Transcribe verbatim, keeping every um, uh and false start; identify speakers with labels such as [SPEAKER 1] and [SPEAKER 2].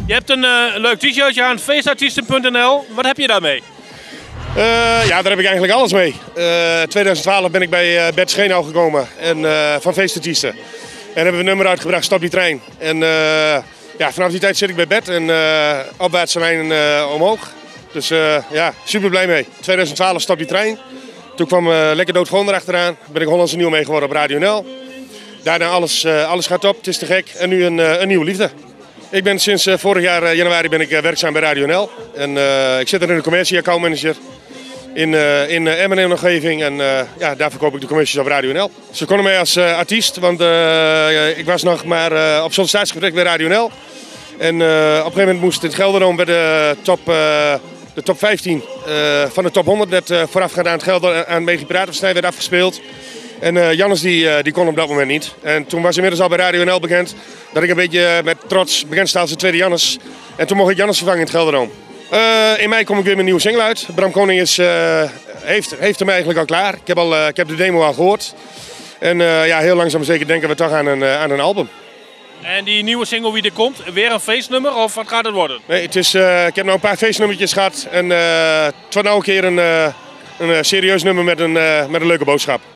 [SPEAKER 1] Je hebt een uh, leuk t-shirtje aan, feestartiesten punt n l. Wat heb je daarmee?
[SPEAKER 2] Uh, ja, daar heb ik eigenlijk alles mee. Uh, twintig twaalf ben ik bij uh, Bert Scheenau gekomen en, uh, van Feestartiesten. En hebben we een nummer uitgebracht, Stop die trein. En uh, ja, vanaf die tijd zit ik bij Bert en uh, opwaartse lijn uh, omhoog. Dus uh, ja, super blij mee. twintig twaalf Stop die trein. Toen kwam uh, Lekker Dood Gewoon erachteraan. Ben ik Hollandse Nieuw mee geworden op Radio N L. Daarna alles, uh, alles gaat op, het is te gek. En nu een, uh, een nieuwe liefde. Ik ben sinds uh, vorig jaar uh, januari ben ik uh, werkzaam bij Radio N L. En uh, ik zit er in de commercie, accountmanager in, uh, in uh, Emmen en omgeving. En uh, ja, daar verkoop ik de commercies op Radio N L. Ze konden mij als uh, artiest, want uh, ik was nog maar uh, op sollicitatiegesprek bij Radio N L. En uh, op een gegeven moment moest in het Gelderdoom bij de top, uh, de top vijftien uh, van de top honderd, net uh, voorafgaand aan het Gelder aan Megi Piratenfestijn werd afgespeeld. En uh, Jannes die, uh, die kon op dat moment niet. En toen was inmiddels al bij Radio N L bekend dat ik een beetje met trots bekend sta als de tweede Jannes. En toen mocht ik Jannes vervangen in het Gelderdoom. Uh, in mei kom ik weer met een nieuwe single uit. Bram Koning is, uh, heeft, heeft hem eigenlijk al klaar. Ik heb, al, uh, ik heb de demo al gehoord. En uh, ja, heel langzaam zeker denken we toch aan een, uh, aan een album.
[SPEAKER 1] En die nieuwe single wie er komt, weer een feestnummer of wat gaat het worden?
[SPEAKER 2] Nee, het is, uh, ik heb nou een paar feestnummertjes gehad. En uh, het wordt nou een keer een, uh, een uh, serieus nummer met een, uh, met een leuke boodschap.